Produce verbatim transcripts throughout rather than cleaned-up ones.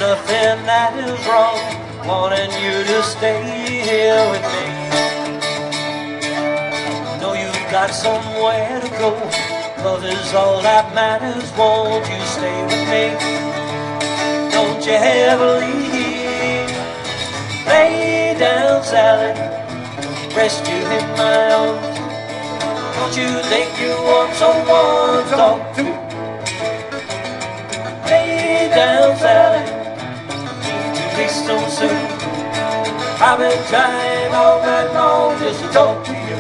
nothing that is wrong, wanting you to stay here with me. Know you've got somewhere to go, love is all that matters, won't you stay with me? Don't you ever leave. Lay down, Sally, rest you in my arms. Don't you think you want someone to talk to? Lay down, Sally, need to be so soon. I've been trying all night long just to talk to you.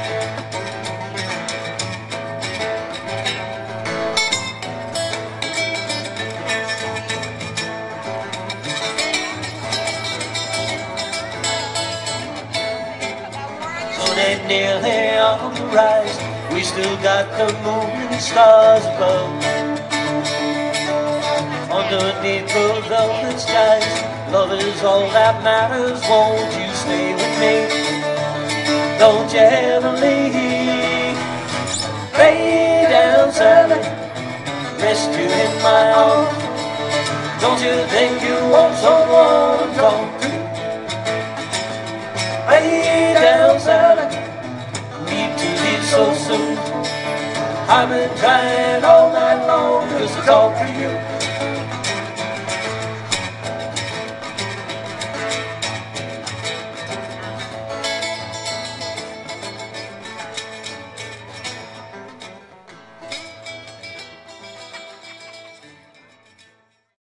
They're nearly on the rise, we still got the moon and stars above. Underneath the velvet skies, love is all that matters, won't you stay with me? Don't you ever leave. Lay down, Sally, rest you in my arms. Don't you think you want someone to talk to? Lay down, Sally, need to leave so soon. I've been trying all night long just to talk to you.